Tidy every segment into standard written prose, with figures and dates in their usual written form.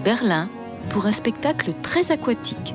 Berlin pour un spectacle très aquatique.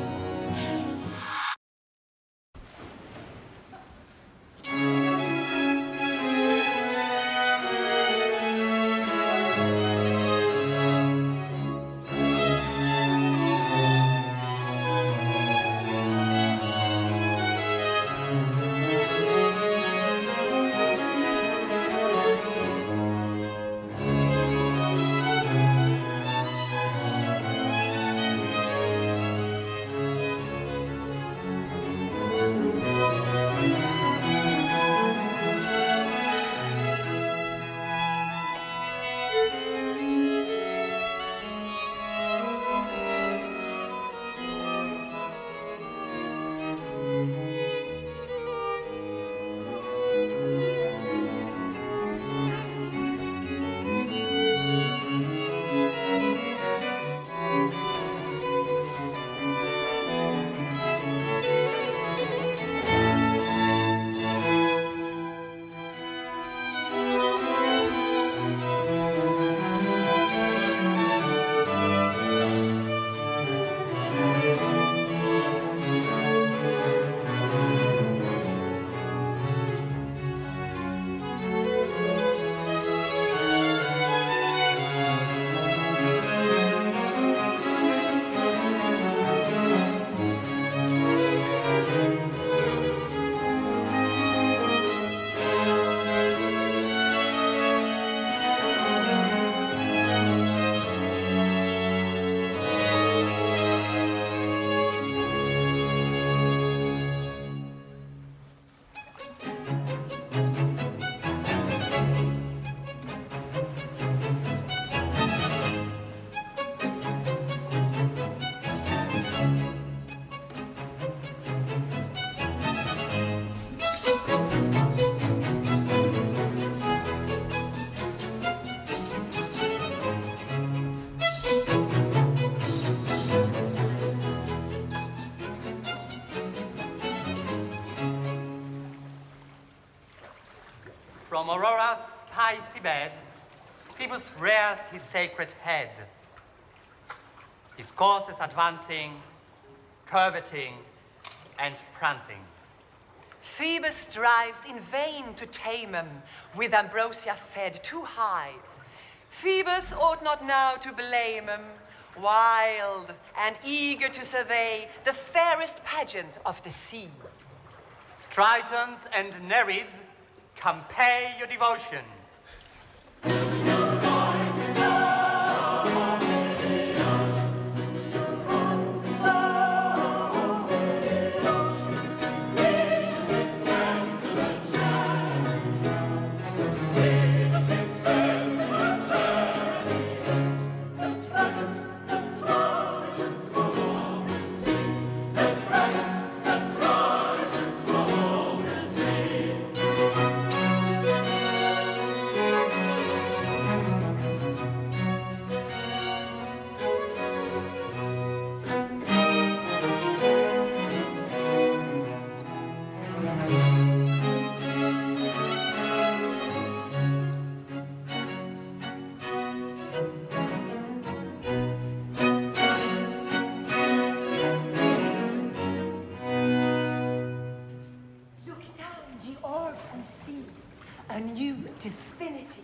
From Aurora's spicy bed, Phoebus rears his sacred head. His course is advancing, curveting, and prancing. Phoebus strives in vain to tame him, with ambrosia fed too high. Phoebus ought not now to blame him, wild and eager to survey the fairest pageant of the sea. Tritons and Nereids, come pay your devotion. A new divinity.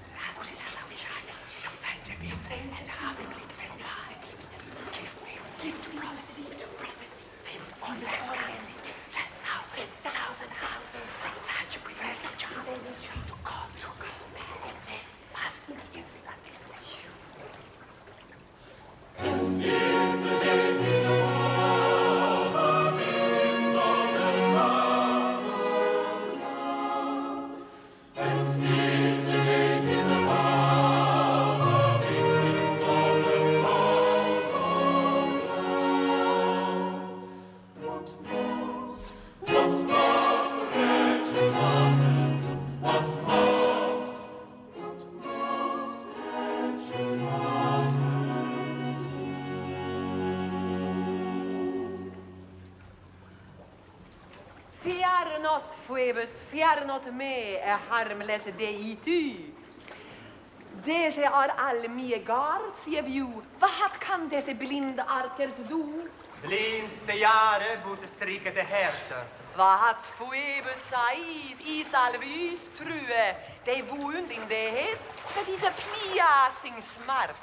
Fear not, Phoebus, fear not me, a harmless deity. Deze är all mie gard, sier vi. Vad kan desse blinde arkers do? Blindste jare boete strikete herte. Vad Phoebus sais is alvis true, de wound in det het, dat is a pnia sing smart.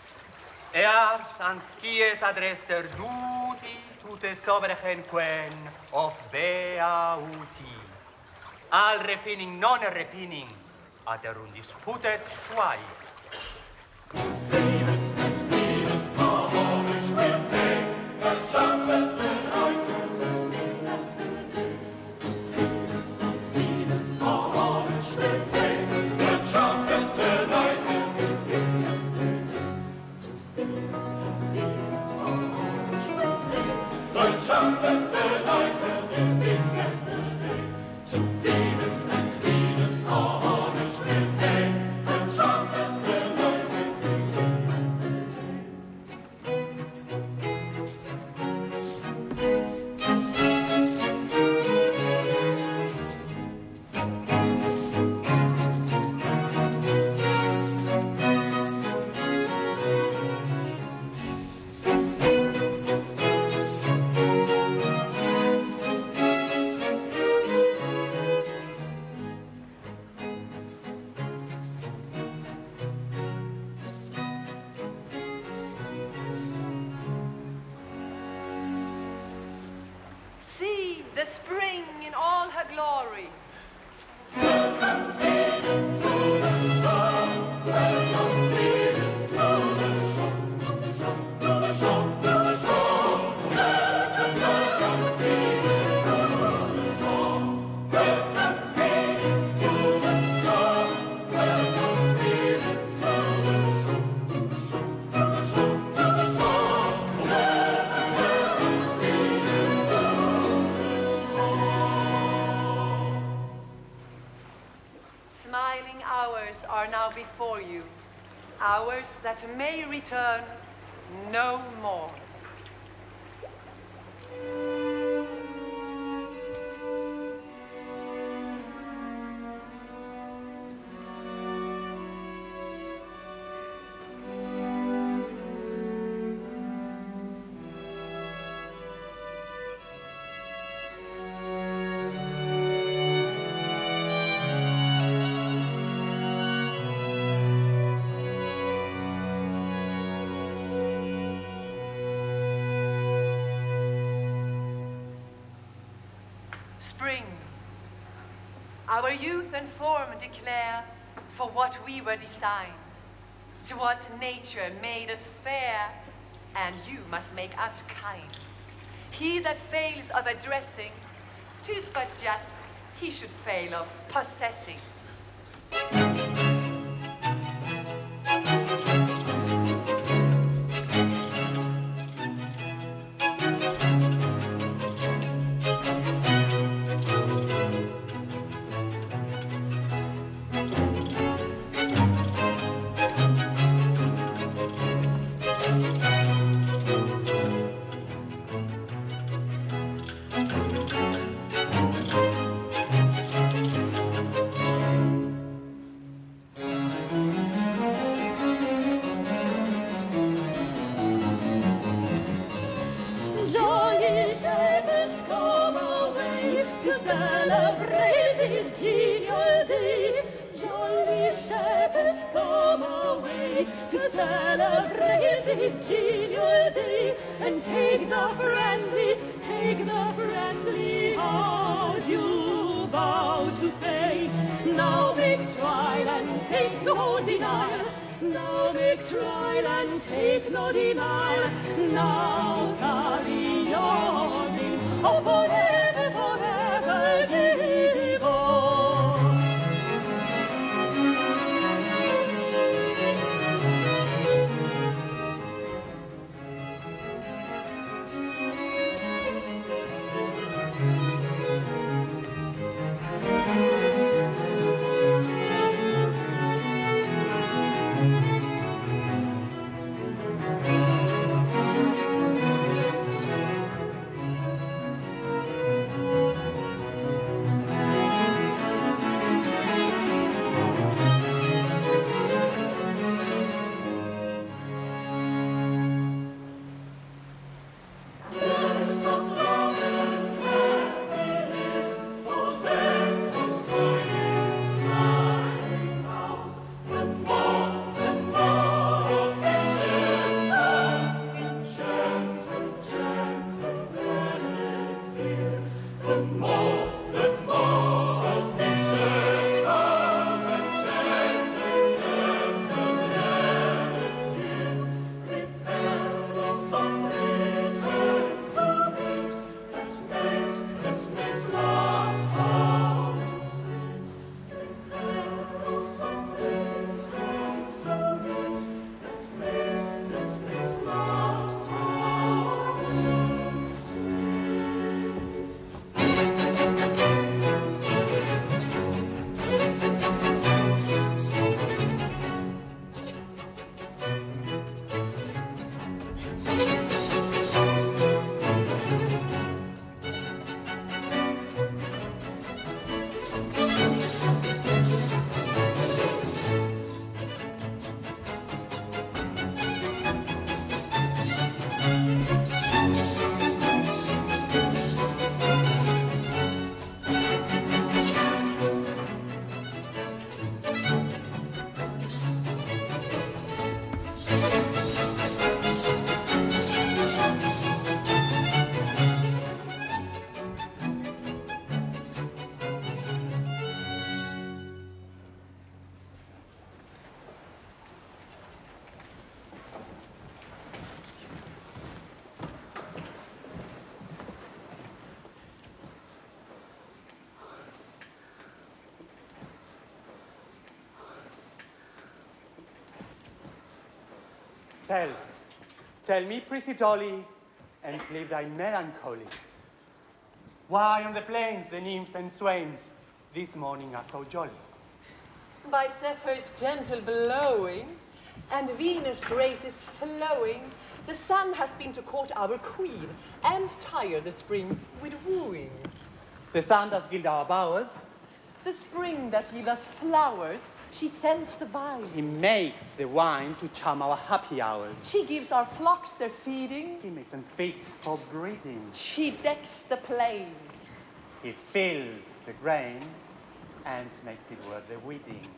An skies adrester duti, tute sovregen quen of beauti. Al refining non repining, ad erum disputet schwai. The spring in all her glory. Smiling hours are now before you, hours that may return no more. Spring, our youth and form declare for what we were designed. Towards nature made us fair, and you must make us kind. He that fails of addressing, 'tis but just he should fail of possessing. Celebrate this genial day. Jolly shepherds come away to celebrate this genial day, and take the friendly vows you vow to pay. Now make trial and take no denial. Now make trial and take no denial. Now carry your name, oh forever, forever, live on. Tell me, pretty dolly, and leave thy melancholy. Why on the plains the nymphs and swains this morning are so jolly? By Zephyr's gentle blowing, and Venus' graces flowing, the sun has been to court our queen, and tire the spring with wooing. The sun does gild our bowers. The spring that yields us flowers, she sends the vine. He makes the wine to charm our happy hours. She gives our flocks their feeding. He makes them fit for breeding. She decks the plain. He fills the grain and makes it worth the weeding.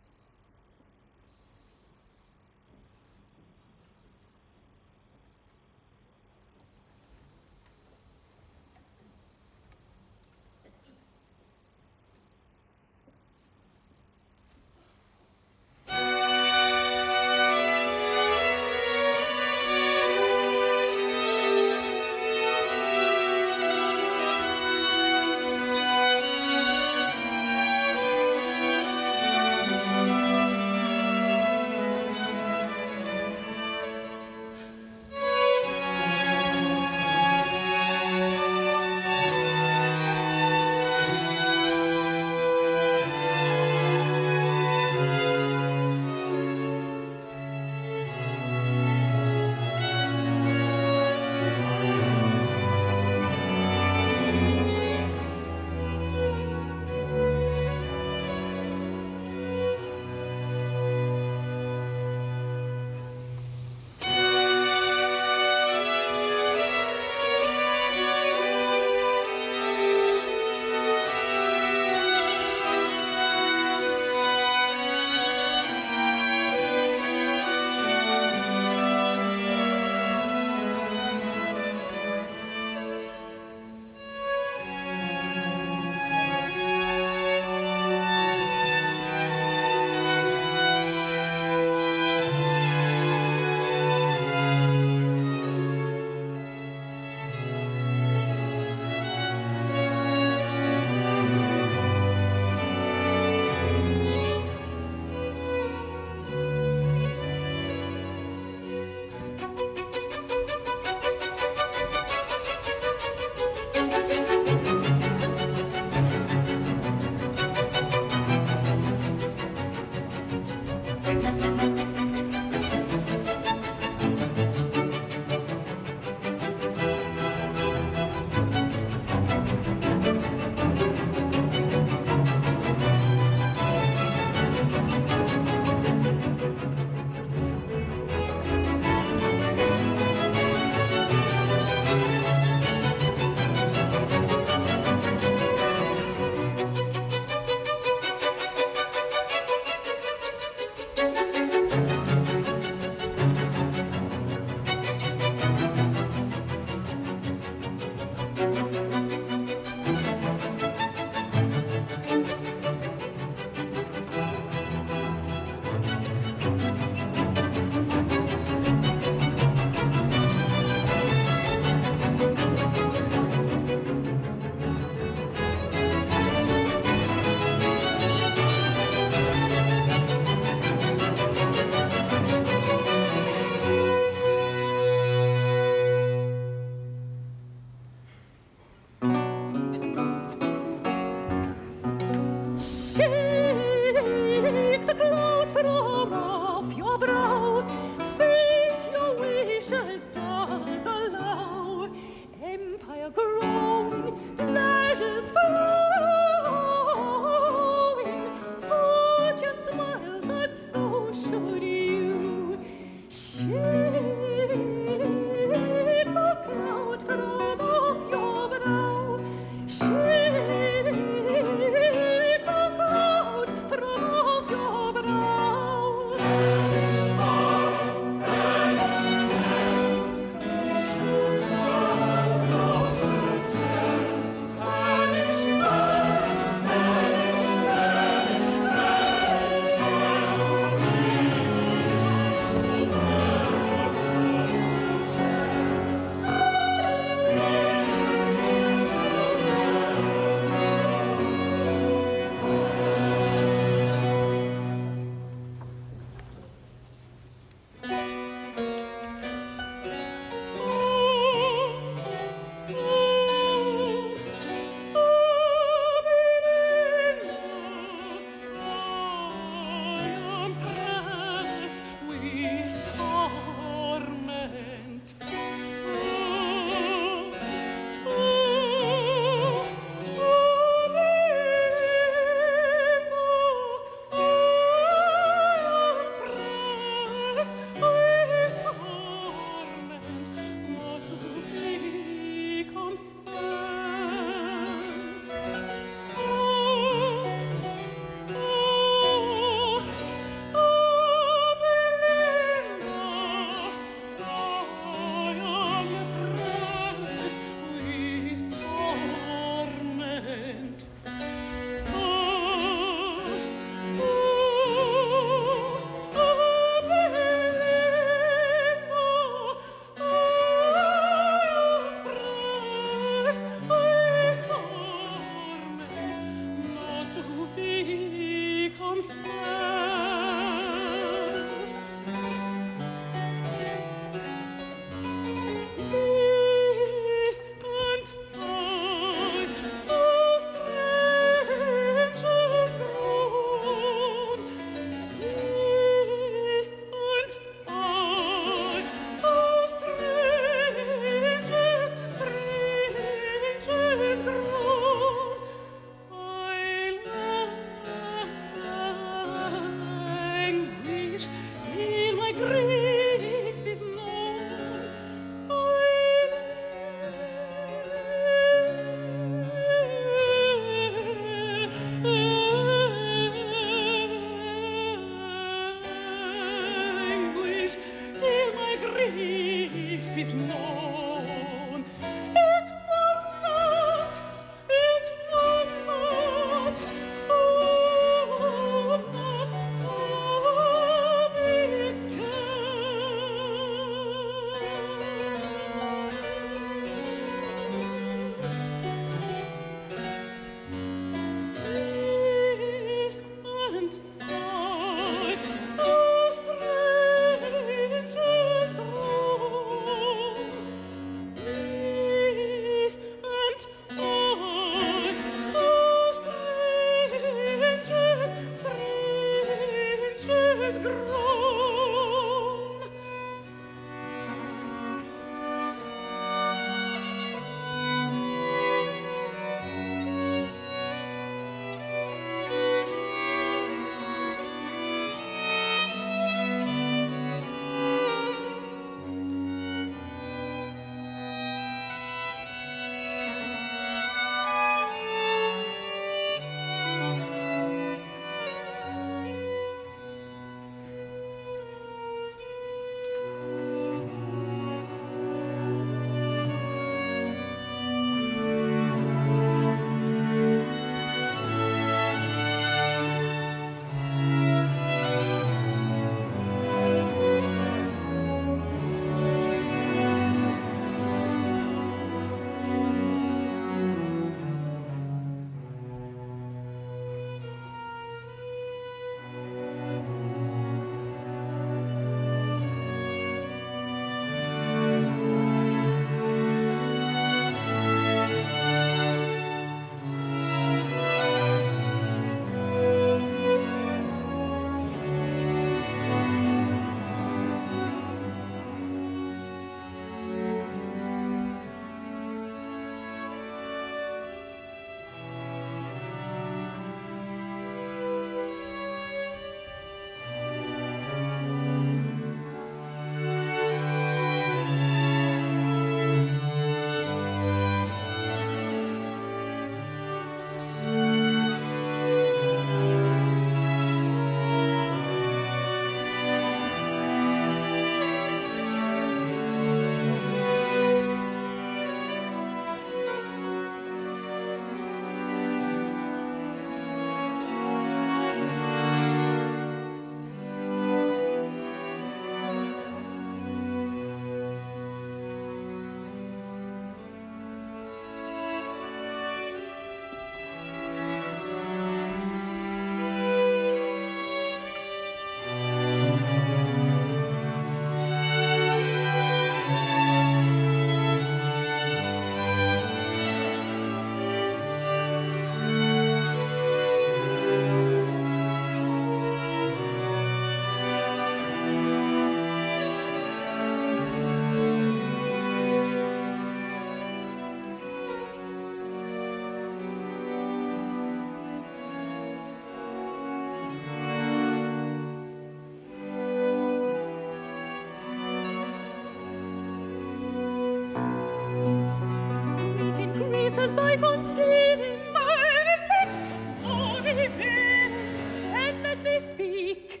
concealing my lips, only men, and let me speak.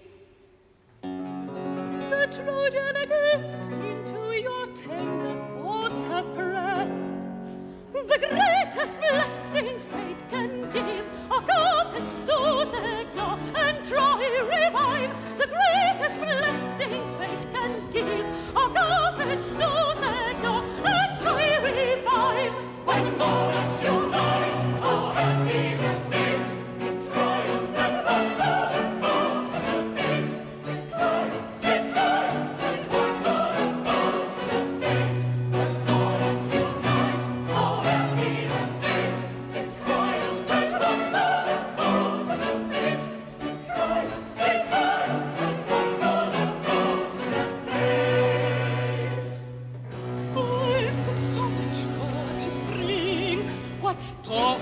The Trojan guest into your tender thoughts has pressed. The greatest blessing fate can give, a Carthage does ignore and try revive. The greatest blessing fate can give, a Carthage does ignore and try revive. When Mars unite, how happy the state, in triumph and once all the foes of the fate, in triumph and once all the foes of the fate. When Mars unite, how happy the state, in triumph and once all the foes of the fate, in triumph and once all the foes of the fate. I'm the savage God is bring, what storms,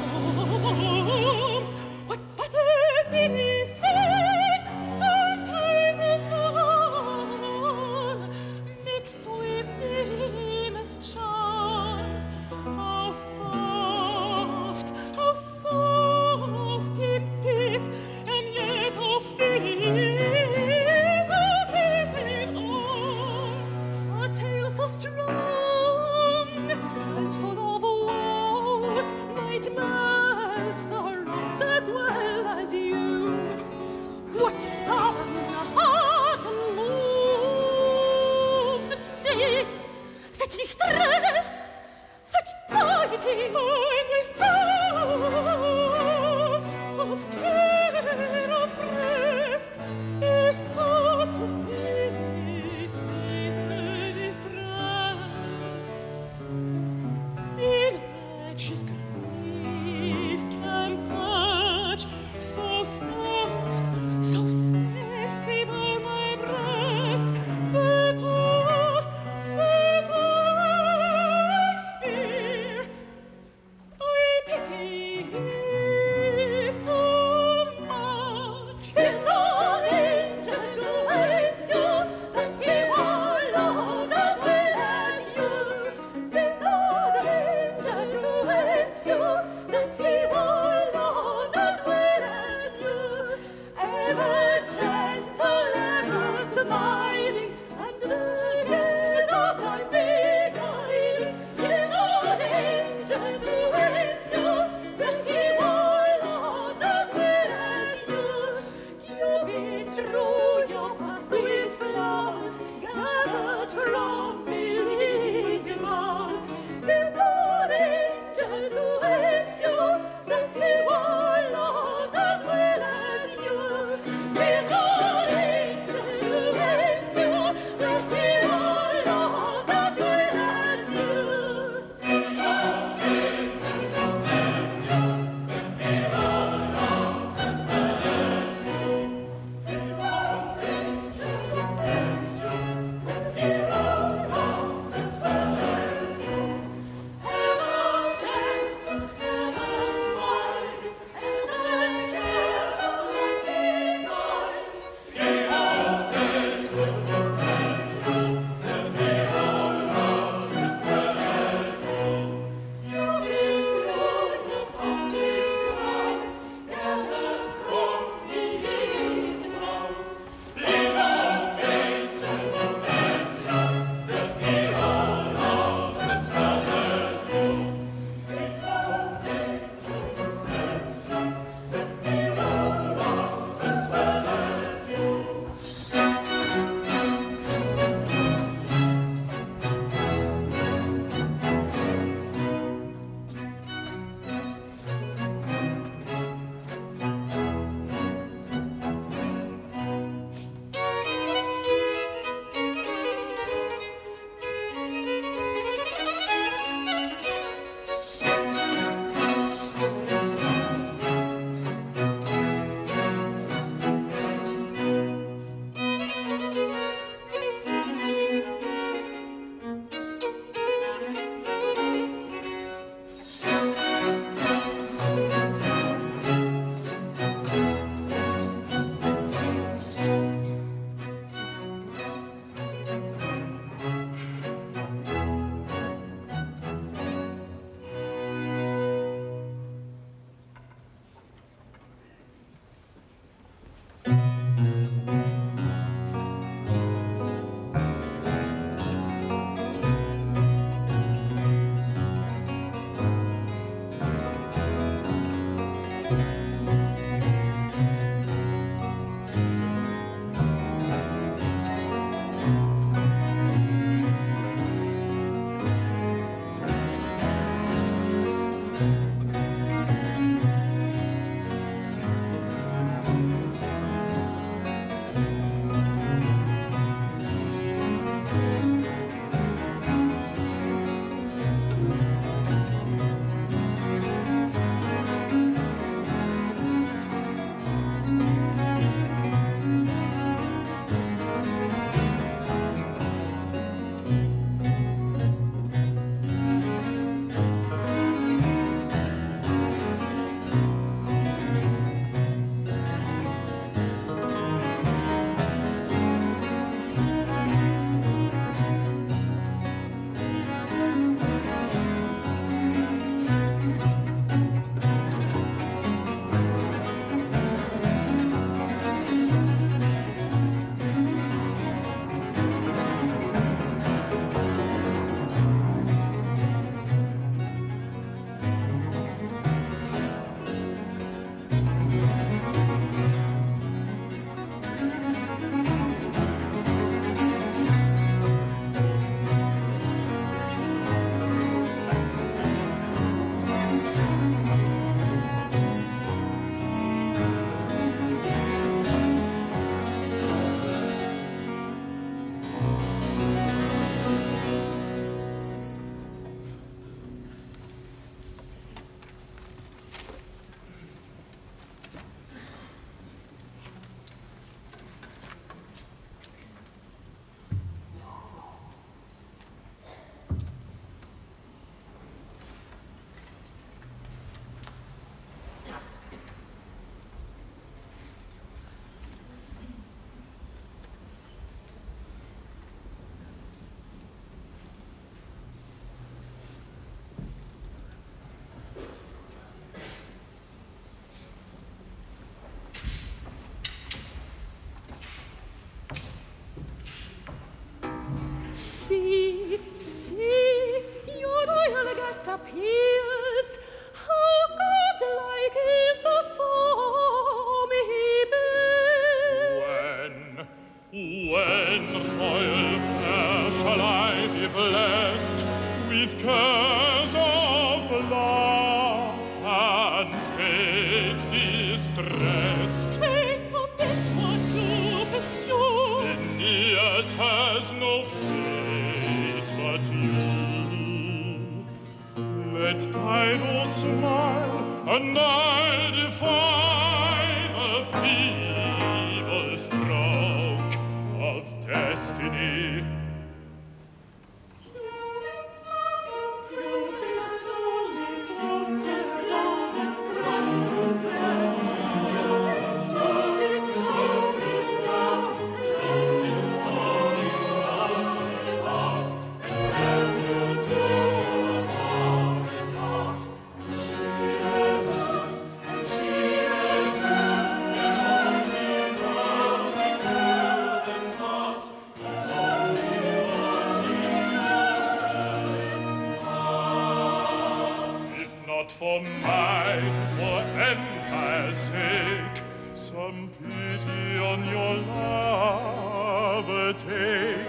what battles did he sing, and praises fall, mixed with famous charms. How soft it is, and yet how fierce, how piercing all. A tale so strong and full of woe might melt the with cares of love and state distressed. Take for this what you pursue. Aeneas has no fate but you. Let Dido smile, and I'll defy a feeble stroke of destiny. For mine, for empire's sake, some pity on your love take.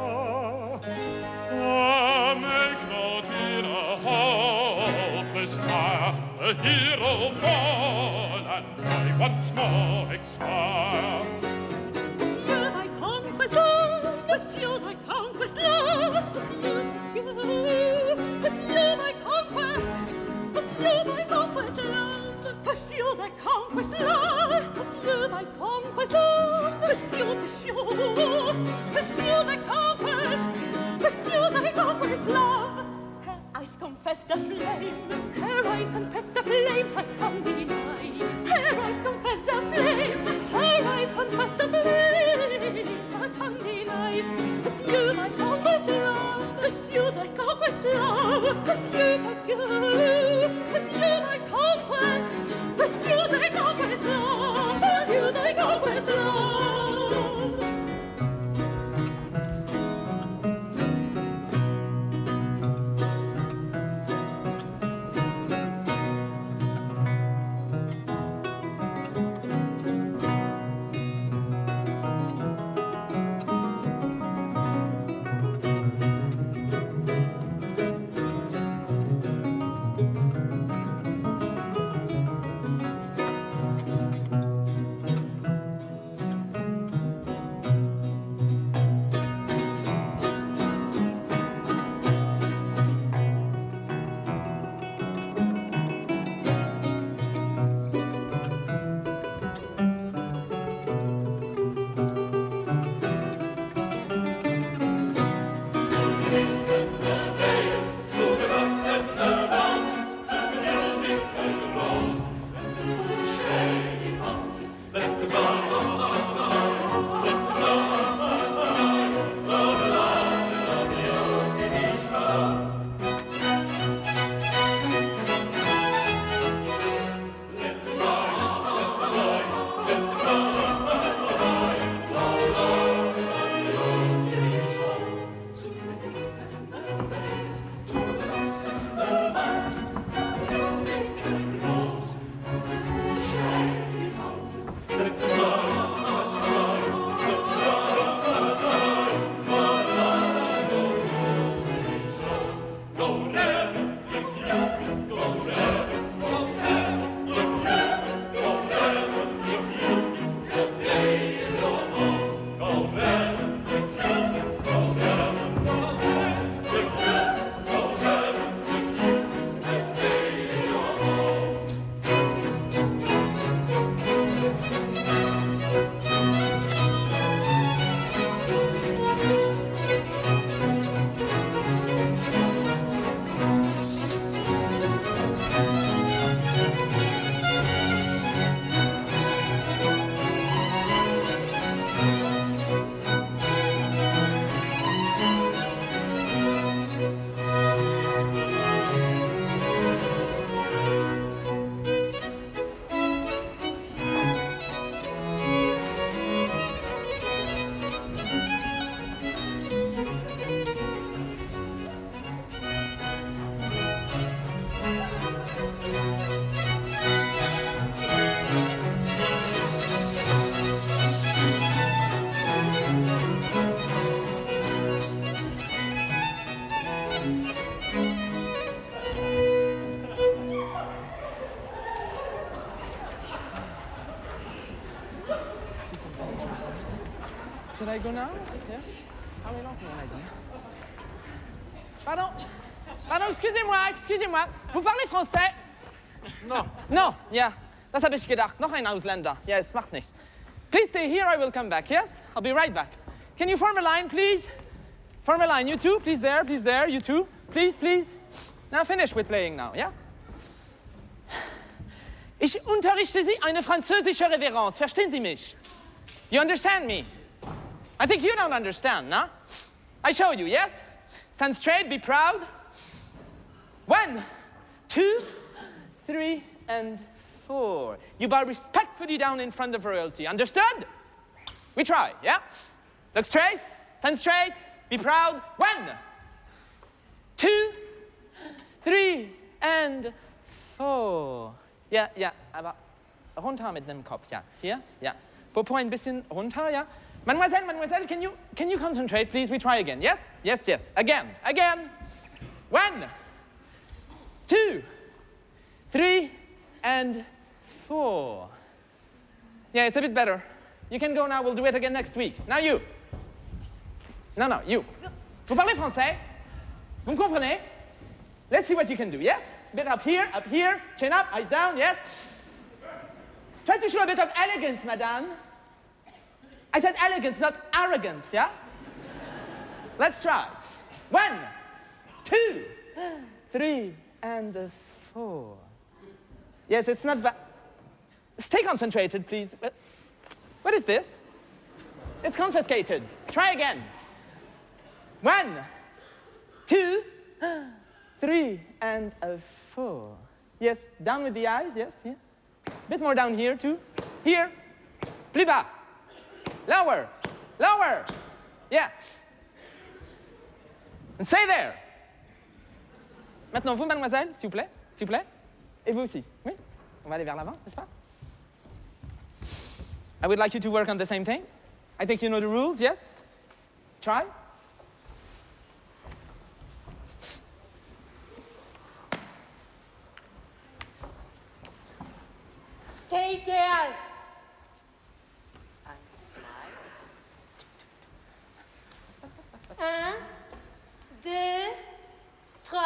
Make not in a hopeless fire a hero fall, and I once more expire. Monsieur, thy conquest love, monsieur, thy conquest love, monsieur, monsieur, thy conquest. Pursue thy conquest, love. Pursue thy conquest, love. Pursue thy conquest, love. Pursue, pursue. Pursue thy conquest. Pursue thy conquest, love. Her eyes confess the flame. Her eyes confess the flame. Her tongue denies. Her eyes confess the flame. Her eyes confess the flame. Her tongue denies. Pursue thy conquest, love. Pursue thy conquest, love. Pursue, pursue. Pursue thy conquest. Pursue thy conquest, love. Pursue thy conquest, love. I go now? Yeah. Ah oui, non, on a dit. Pardon? Pardon, excusez-moi. Vous parlez français? No. No, ja. Das habe ich gedacht. Noch ein Ausländer. Ja, es macht nichts. Please stay here, I will come back, yes? I'll be right back. Can you form a line, please? Form a line. You two, please there, you two. Please. Now finish with playing now, yeah? Ich unterrichte Sie eine französische Reverence. Verstehen Sie mich? You understand me? I think you don't understand, no? I show you, yes? Stand straight, be proud. 1, 2, 3, and 4. You bow respectfully down in front of royalty. Understood? We try, yeah? Look straight, stand straight, be proud. 1, 2, 3, and 4. Ja, aber runter mit dem Kopf, ja. Hier, ja. Popo ein bisschen runter, ja. Mademoiselle, can you concentrate, please? We try again, yes? Yes. Again. 1, 2, 3, and 4. Yeah, it's a bit better. You can go now, we'll do it again next week. Now you. No, you. Vous parlez français? Vous me comprenez? Let's see what you can do, yes? A bit up here, chin up, eyes down, yes? Try to show a bit of elegance, madame. I said elegance, not arrogance, yeah? Let's try. 1, 2, 3, and 4. Yes, it's not bad. Stay concentrated, please. What is this? It's confiscated. Try again. 1, 2, 3, and 4. Yes, down with the eyes, yes, yeah. A bit more down here, too. Here. Plus bas. Lower. Yeah. And stay there. Maintenant, vous, mademoiselle, s'il vous plaît. Et vous aussi. Oui? On va aller vers l'avant, n'est-ce pas? I would like you to work on the same thing. I think you know the rules, yes? Try. Stay there. And smile. 1, 2, 3.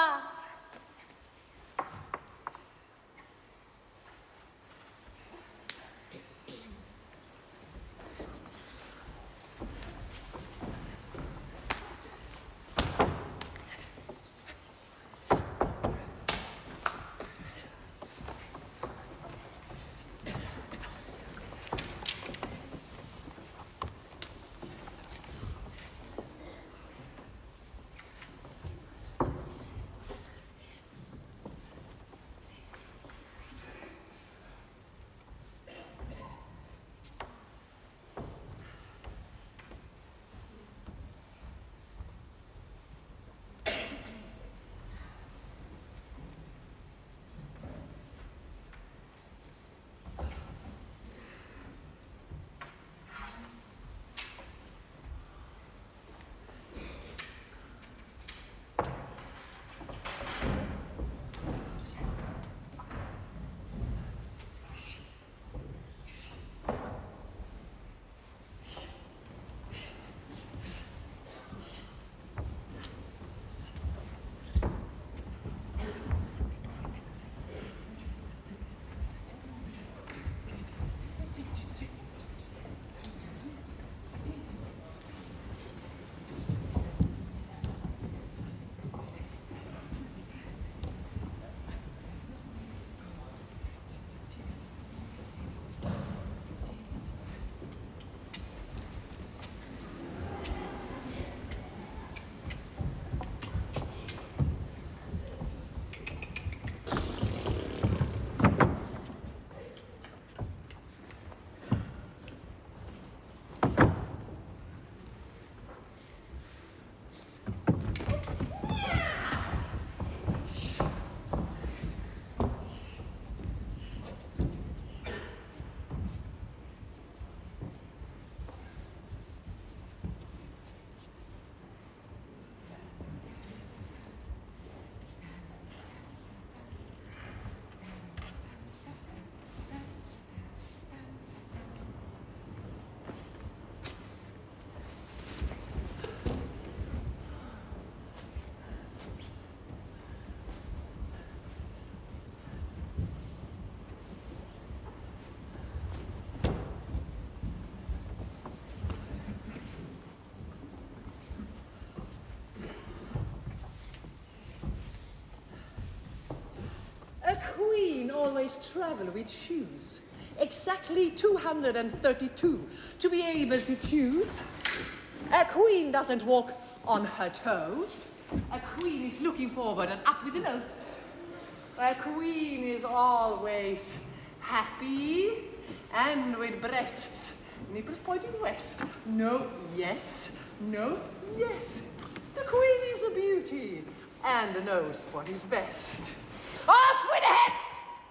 always travel with shoes. Exactly 232 to be able to choose. A queen doesn't walk on her toes. A queen is looking forward and up with the nose. A queen is always happy and with breasts. Nipples pointing west. No, yes. No, yes. The queen is a beauty and knows what is best. Off with heads!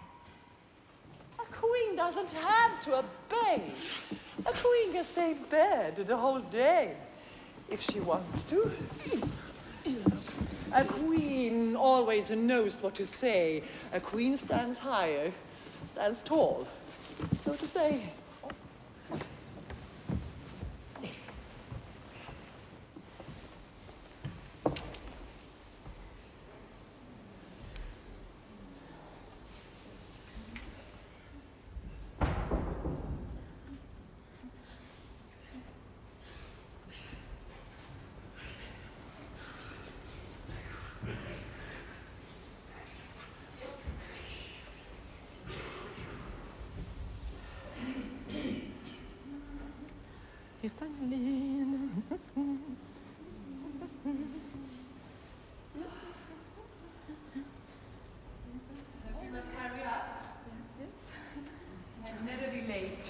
A queen doesn't have to obey. A queen can stay in bed the whole day if she wants to. A queen always knows what to say. A queen stands higher, stands tall, so to say. Here's Annalene. We must hurry up and never be late.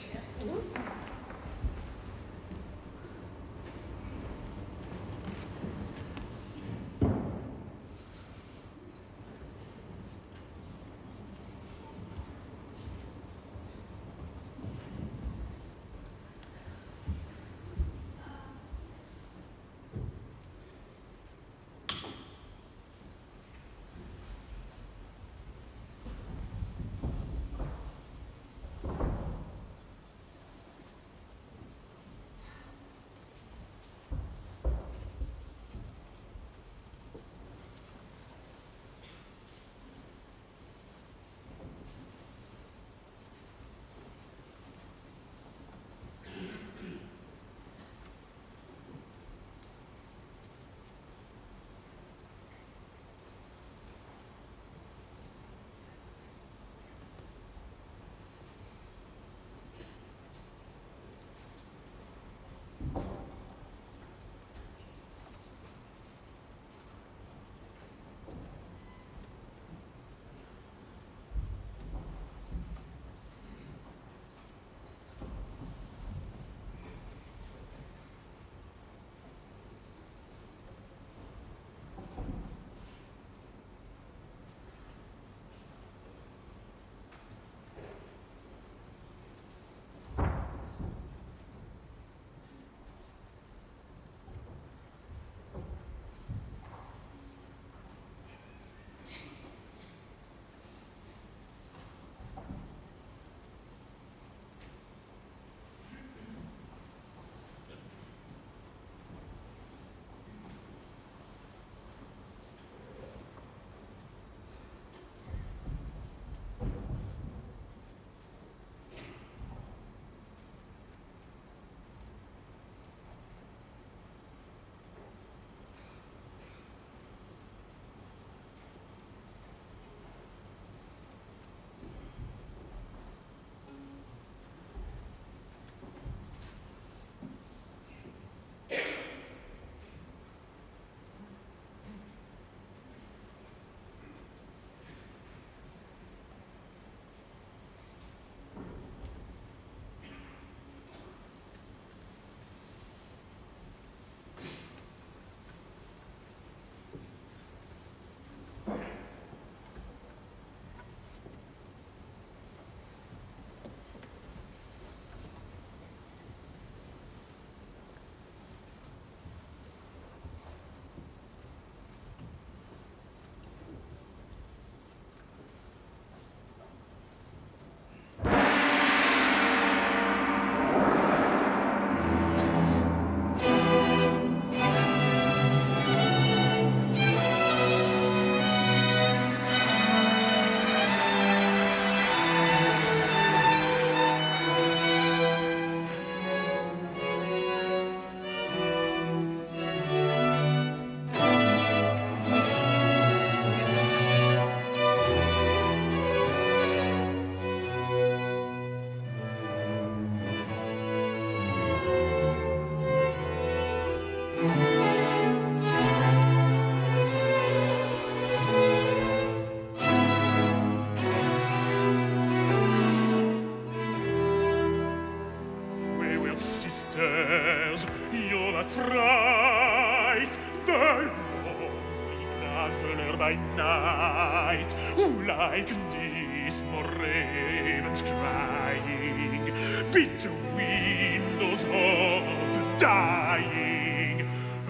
what fright the lonely traveler by night, who like dismal ravens crying between those of the dying,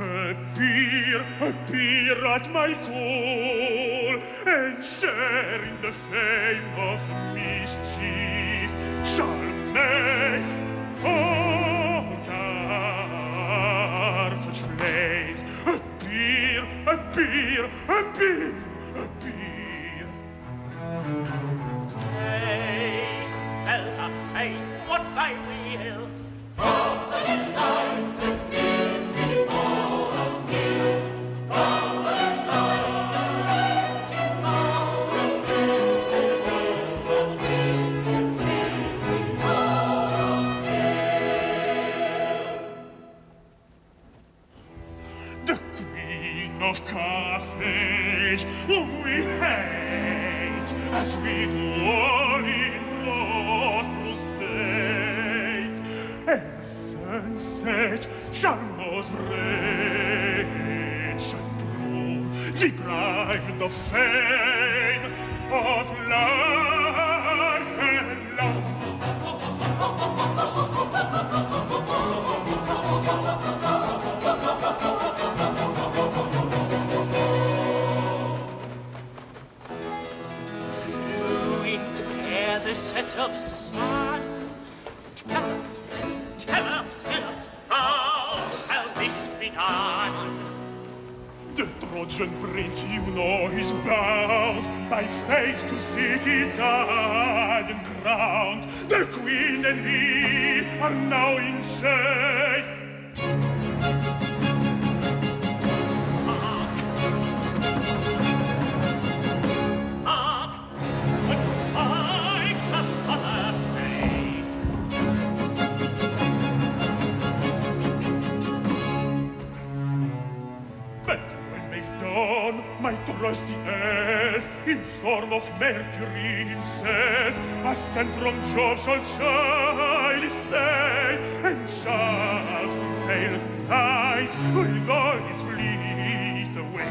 appear at my call, and share in the fame of mischief, shall make all Carthage flames appear. Say, Ella, say, what's thy will? Of Carthage we hate, as we do all in most state, and the sunset shall most radiant prove, deprived of fame, of life and love. The set of sun. Tell us, how shall this be done? The Trojan prince, you know, is bound by fate to seek Italian ground. The queen and he are now in chase. My trusty elf, in form of Mercury himself, ascend from Jove shall surely stay, and shall sail tonight with all his fleet away.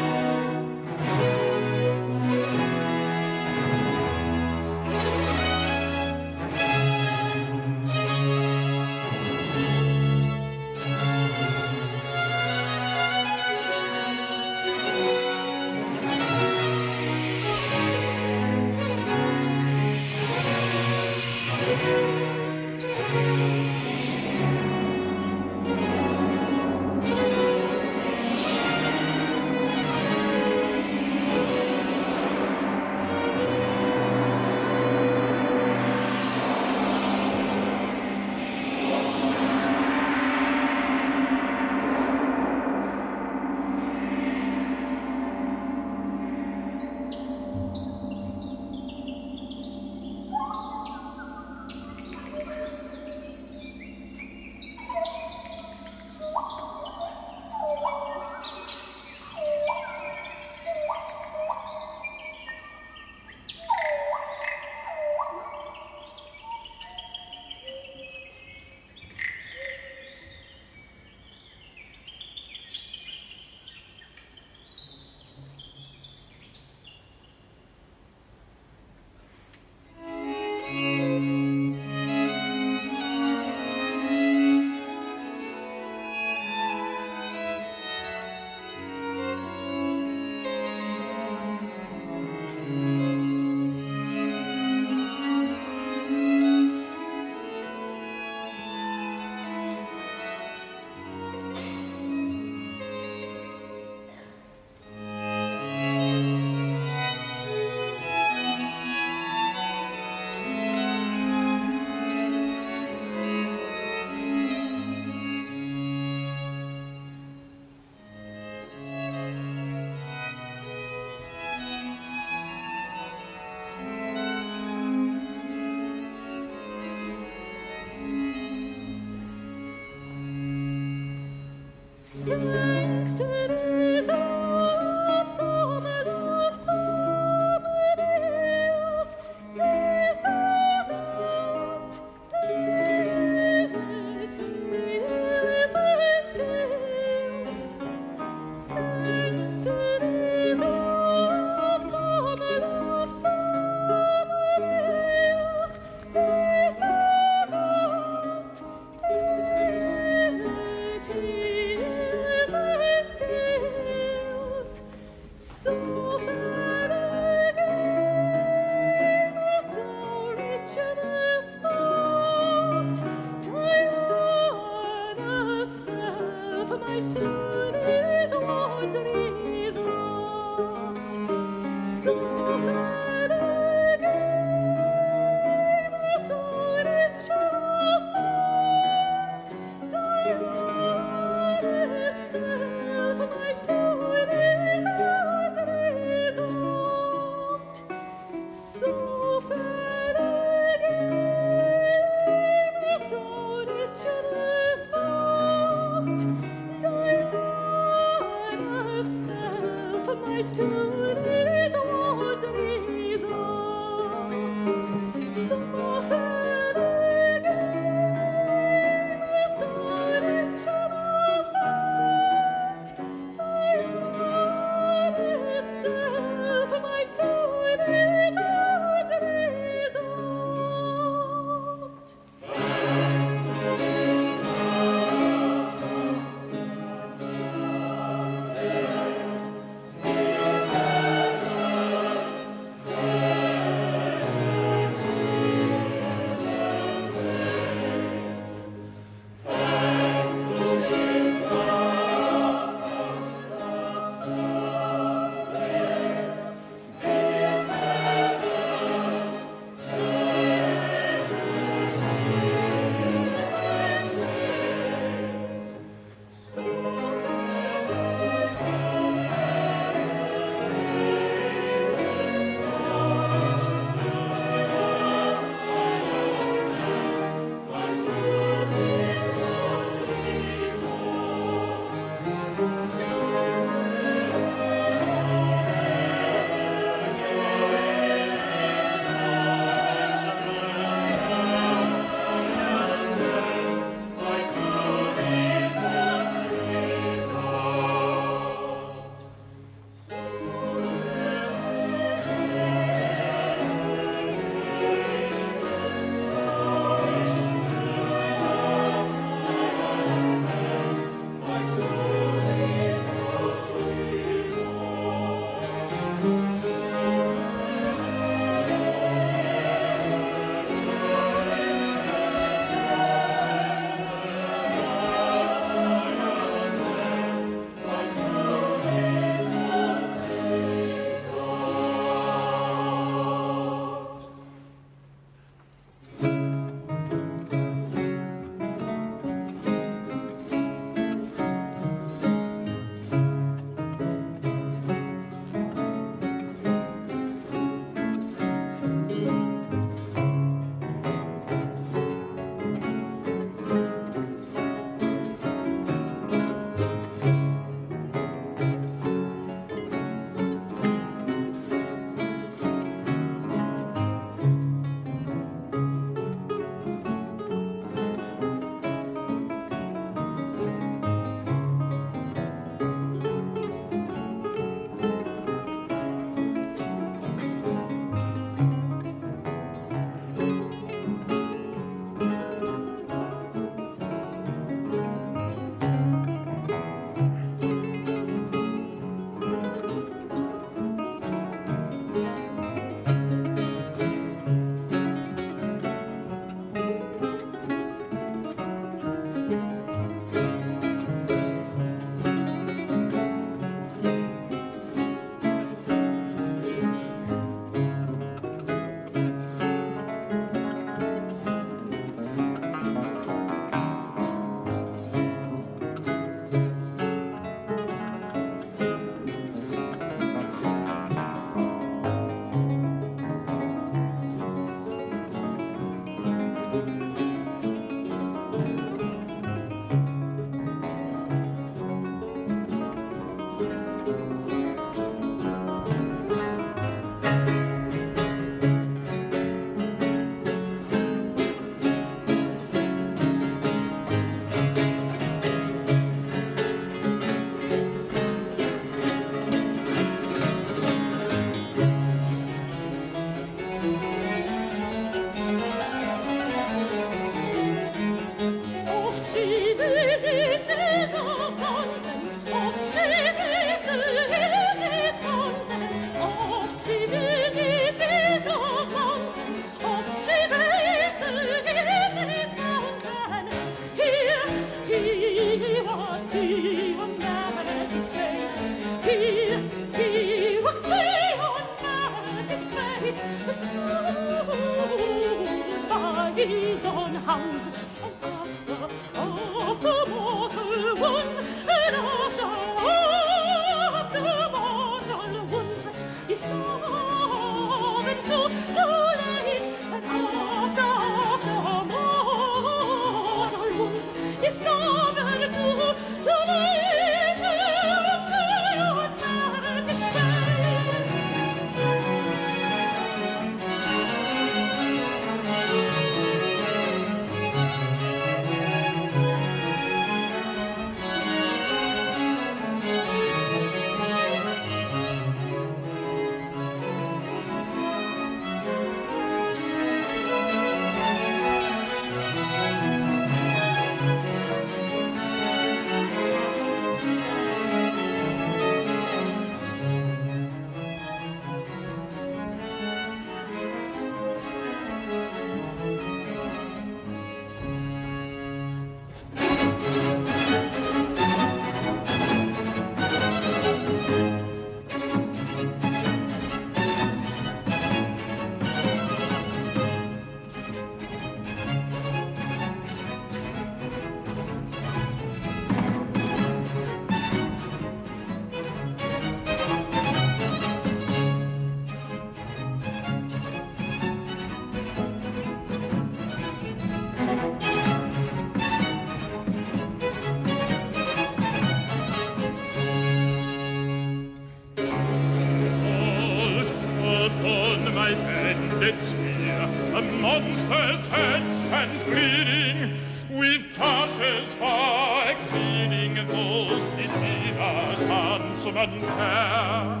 knife-ended spear, a monster's head stands bleeding, with tashes far exceeding those in Midas' handsome fair.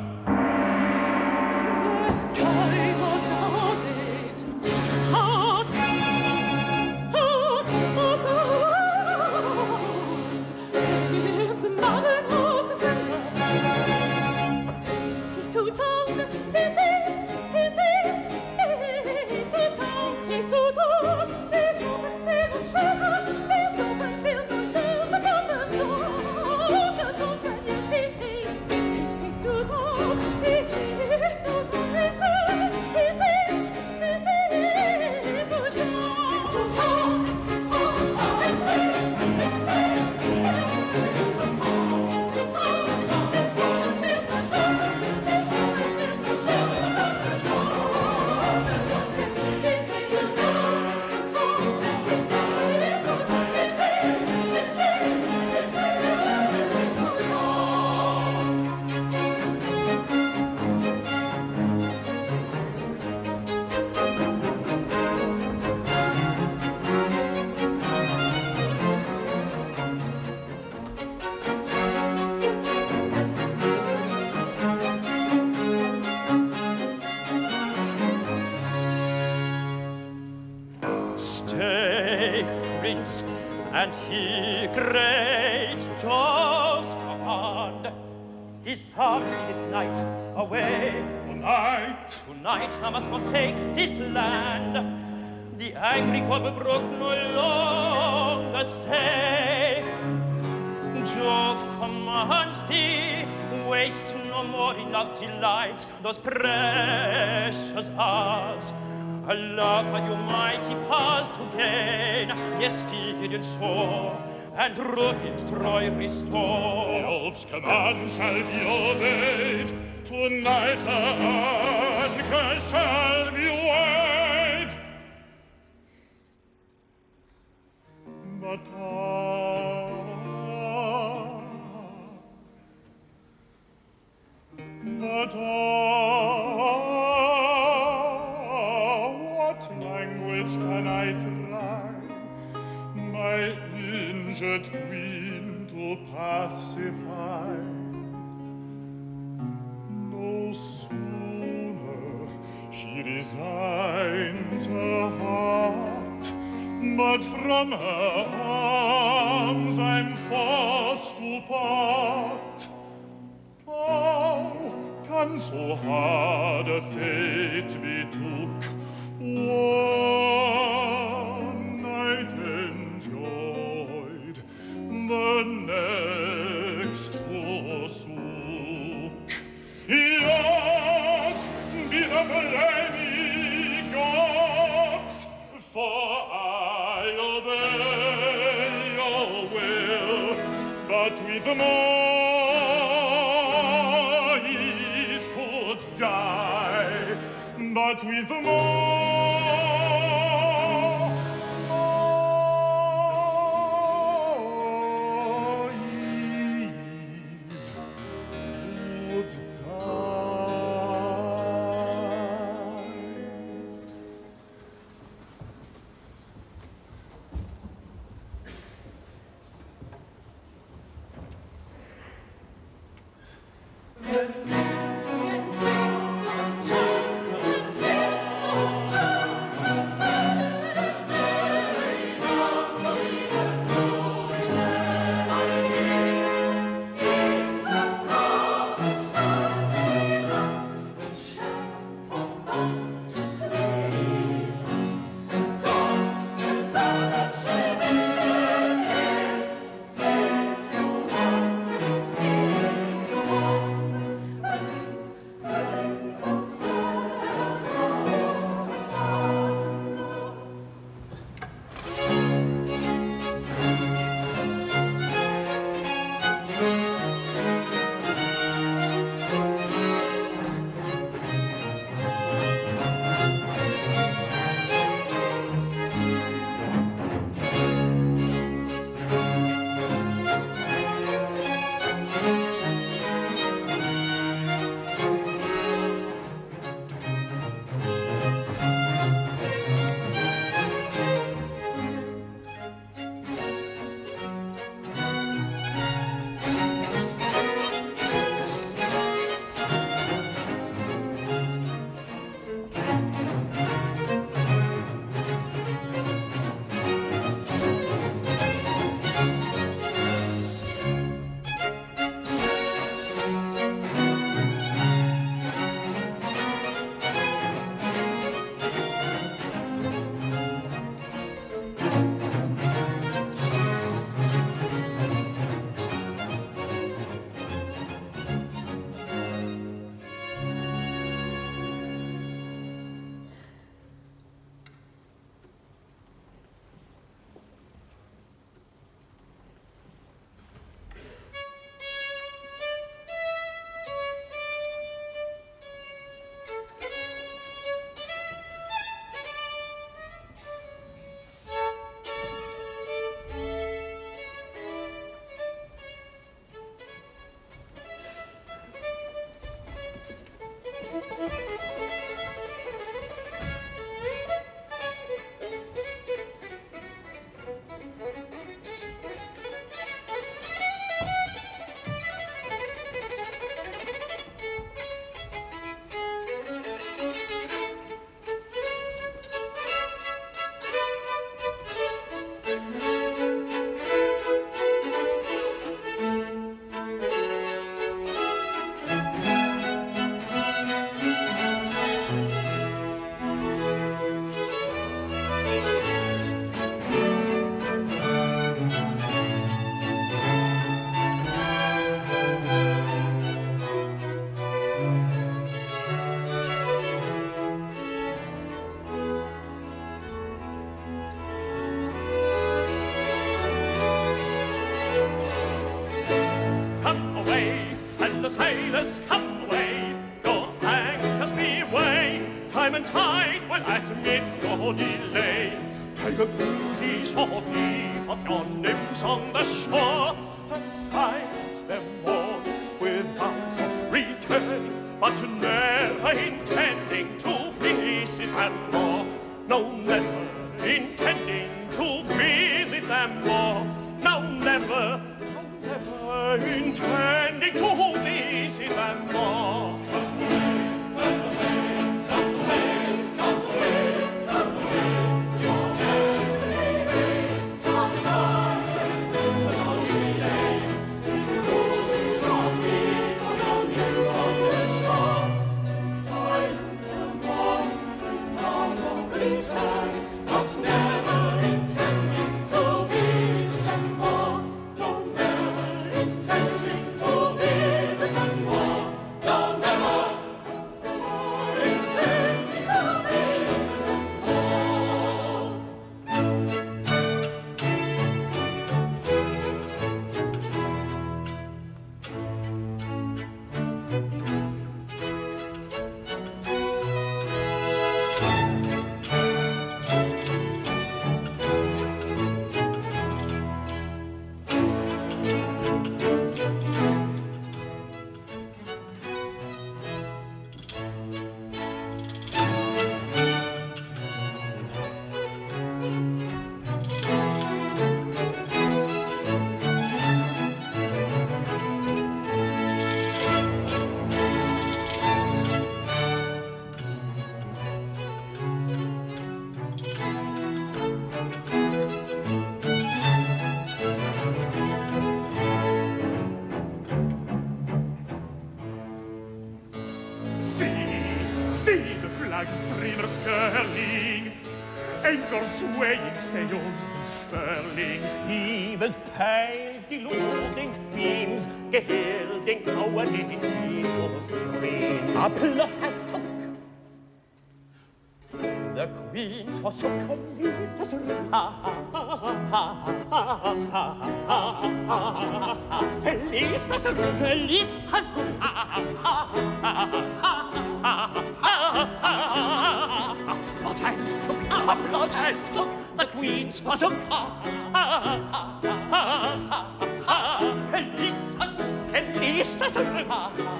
The skies are clouded, hot, hot, hot, it's another note to send her. He's too tough, he's too tough, he's too tough, he's open, he's a sugar, he's open, feels no shelter from the storm. The tough man, yes, he's too tough, he's too tough. And he great Jove's command, he summoned this night away. Tonight I must forsake this land. The angry god will brook no longer stay. Jove commands thee, waste no more in love's delights, those precious hours. Allah by your mighty paths to gain, yes, Stygian shore, and ruined Troy restore. Jove's command shall be obeyed, tonight the anchor shall be weighed. But what language can I try my injured queen to pacify? No sooner she resigns her heart, but from her arms I'm forced to part. How can so hard a fate be took? One night enjoyed, the next forsook. Yes, be the blaming gods, for I obey your will, but with more he could die, but with more ease would die. Let's tide will admit no delay. Take a boozy short leave of your nymphs on the shore, and silence them all with vows of return, but never intending to visit them more. No, never intending to visit them more. No, never intending to visit them more. Streamers curling, anchors swaying, sails furling. Heavers pale, deluding beams, gehilding our lady sea's green. Our plot has took. The queens forsook Elisa's ring. Elisa's ring, Elisa's ring. Plot has took, the queens forsook. Elisa's ring.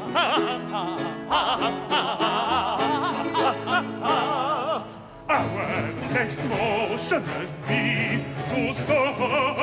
Our next motion must be to storm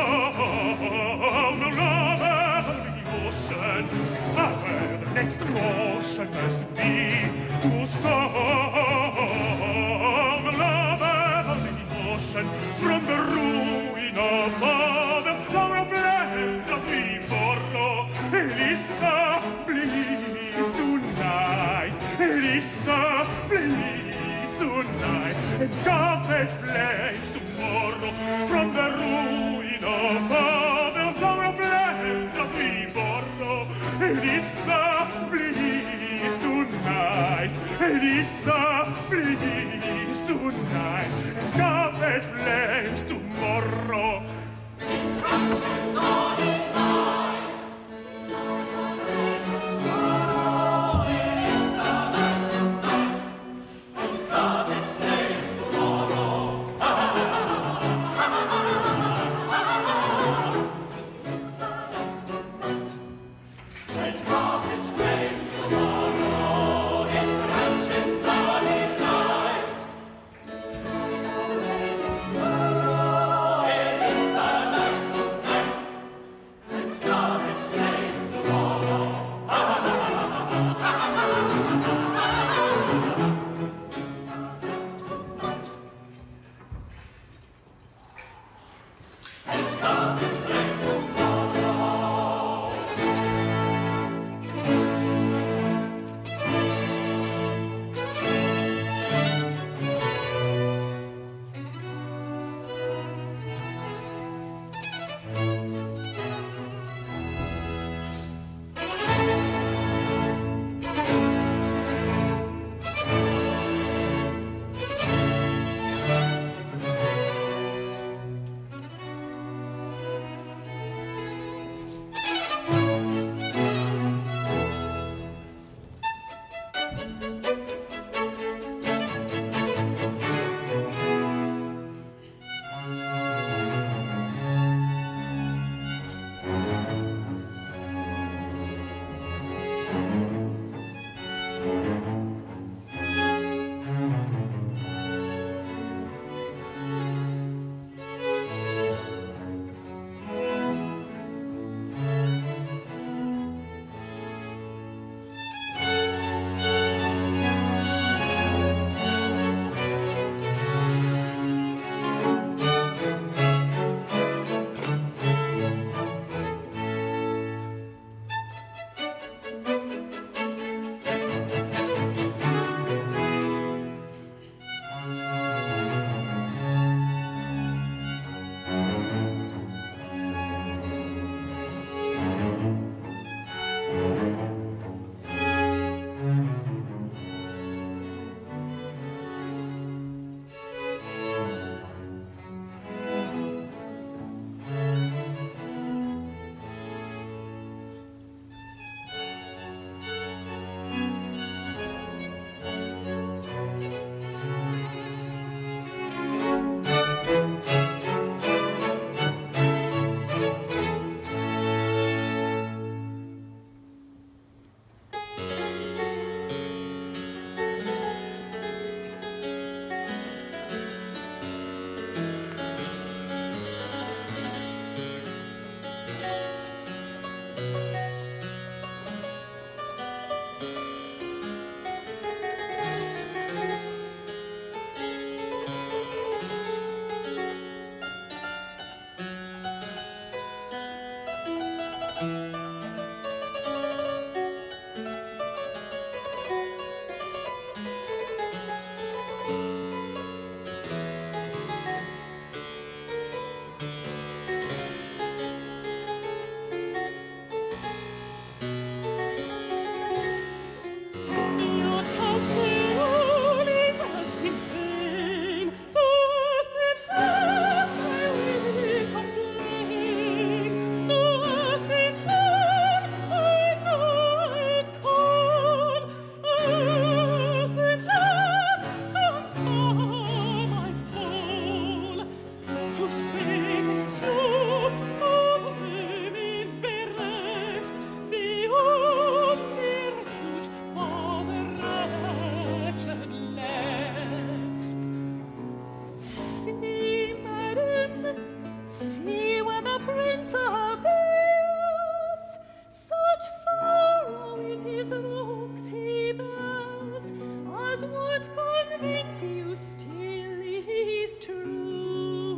the love of the ocean. Our next motion must be to storm the love of the ocean. From the ruin of Babel, from a blend of Livorno. Elisa, please tonight. Elisa, please tonight. And Carthage flames tomorrow. From the ruin of Babel, from a blend of Livorno. Elisa, please tonight. Elisa, please tonight. And Carthage flames tomorrow. Instructions on it lies. Sorrow is the night. And Carthage flames tomorrow. And Carthage flames tomorrow. Instructions on it lies. not convince you still is true.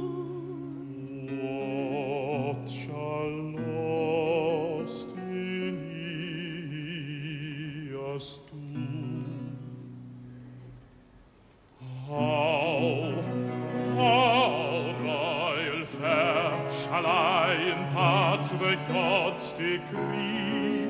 What shall lost Aeneas do? How, royal fair, shall I impart the gods' decree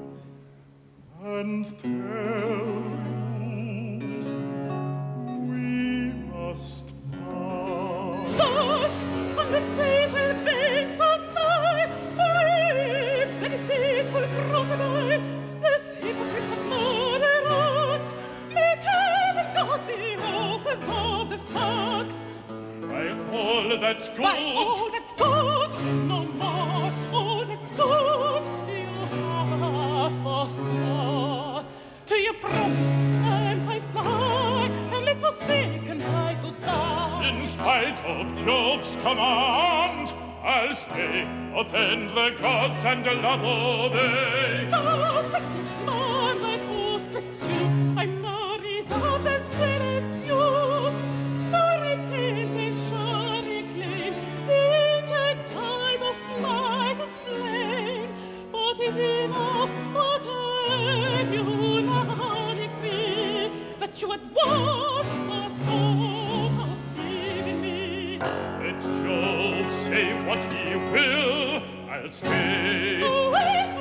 and tell you we must part? Thus, on the fatal banks of night, the deceitful crocodile, this hypocrite of murderer, make heaven God the author of the fact. By all that's good, By all that's good, no more, all that's good, you have forsake. To your promise, and I fly, and let forsaken I go down. in spite of Jove's command, I'll stay, attend the gods and love obey. Oh, but this man my horse pursue, I'm not resolved as well as you. For repentance shall reclaim the ancient tide of light and flame. But is enough, whatever you now decree, that you at once must hope of giving me. Let Jove say what he will, I'll stay. Away,